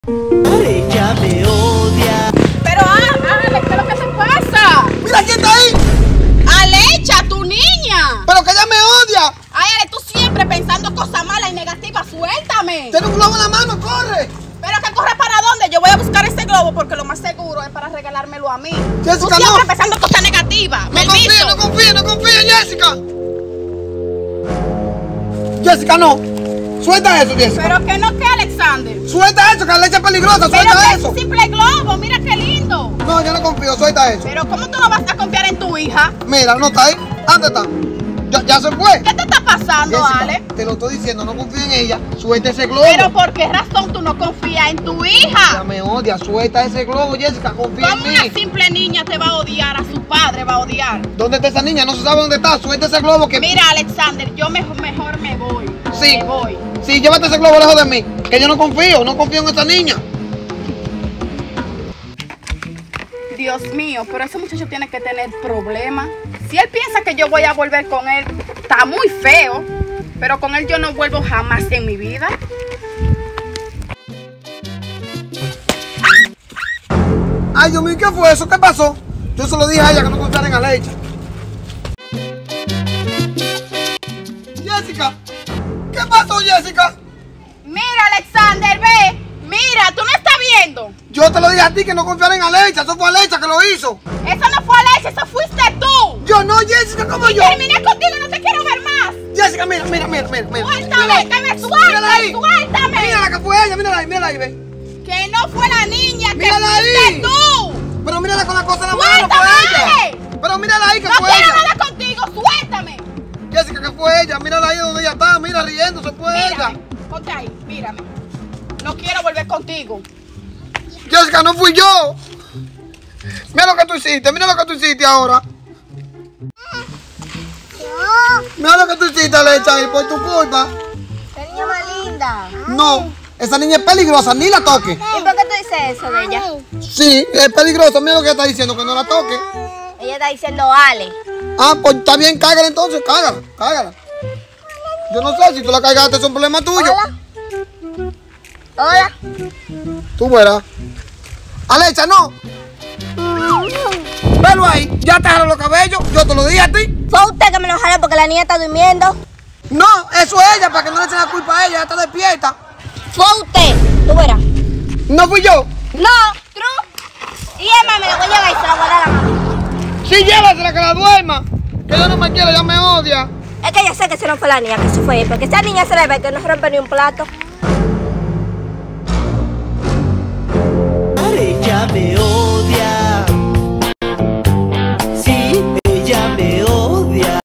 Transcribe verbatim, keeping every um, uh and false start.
Ella me odia. Pero, ah, Ale, ¿qué es lo que te pasa? Mira quién está ahí. Alecha, tu niña. Pero que ella me odia. Ay, Ale, tú siempre pensando cosas malas y negativas. Suéltame. Tiene un globo en la mano, corre. ¿Pero que corre para dónde? Yo voy a buscar ese globo porque lo más seguro es para regalármelo a mí. Jessica, tú siempre no. pensando cosas negativas. No confíe, no confíe, no confíe, Jessica. Jessica, no. Suelta eso, Jessica. Pero que no, que Alexander. Suelta eso, que la leche es peligrosa. Pero Suelta que es eso. un simple globo, mira qué lindo. No, yo no confío, suelta eso. Pero ¿cómo tú no vas a confiar en tu hija? Mira, no está ahí. ¿Dónde está? Ya, ya se fue. ¿Qué te está pasando, Jessica, Ale? te lo estoy diciendo, no confío en ella. Suelta ese globo. Pero ¿por qué razón tú no confías en tu Ella hija? me odia, suelta ese globo, Jessica, confía en ¿Cómo una mí. simple niña te va a odiar? A su padre va a odiar. ¿Dónde está esa niña? No se sabe dónde está. Suelta ese globo que... Mira, Alexander, yo mejor, mejor me voy. Sí. Me voy. Sí, llévate ese globo lejos de mí. Que yo no confío, no confío en esa niña. Dios mío, pero ese muchacho tiene que tener problemas. Si él piensa que yo voy a volver con él, está muy feo. Pero con él yo no vuelvo jamás en mi vida. Ay, Dios mío, ¿qué fue eso? ¿Qué pasó? Yo se lo dije a ella que no confiara en Alecha. Jessica, ¿qué pasó, Jessica? Mira, Alexander, ve. Mira, tú no estás viendo. Yo te lo dije a ti que no confiara en Alecha. Eso fue Alecha que lo hizo. Eso no fue Alecha, eso fuiste tú. Yo no, Jessica, ¿cómo yo? Terminé contigo, no te quiero ver más. Jessica, mira, mira, mira, mira, mira. Suéltame, que me Mírala sueltes, ahí. suéltame. Mírala que fue ella, mírala ahí, mírala ahí, ve. Que no fue la niña, que Mírala fuiste ahí. tú. Pero mírala con la cosa en la mano, Suéltame. fue ella. Pero mírala ahí que No fue quiero ella. nada contigo, suéltame. Jessica, que fue ella. Mírala ahí donde ella está, mira, riéndose, fue ella. Mírame, ponte ahí, mírame. No quiero volver contigo. Jessica, no fui yo. Mira lo que tú hiciste, mira lo que tú hiciste ahora. Mira lo que tú hiciste, Alecha, y por tu culpa. ¡Qué niña más linda! No, esa niña es peligrosa, ni la toque. ¿Y por qué tú dices eso de ella? Sí, es peligrosa, mira lo que está diciendo, que no la toque. Ella está diciendo Ale. Ah, pues está bien, cágala entonces, cágala, cágala. Yo no sé, si tú la cargaste es un problema tuyo. Hola. Hola. Tú verás. Alecha, no. Velo ahí, ya te jaló los cabellos, yo te lo dije a ti. Fue usted que me lo jaló porque la niña está durmiendo. No, eso es ella, para que no le echen la culpa a ella, ella está despierta. Fue usted. Tú verás. No fui yo. No, true. Y Emma me la voy a llevar y se la voy a dar a la mamá. Sí, llévasela, que la duerma. Que yo no me quiero, ella me odia. Es que yo sé que se no fue la niña, que se fue él, porque esa niña se le ve que no rompe ni un plato.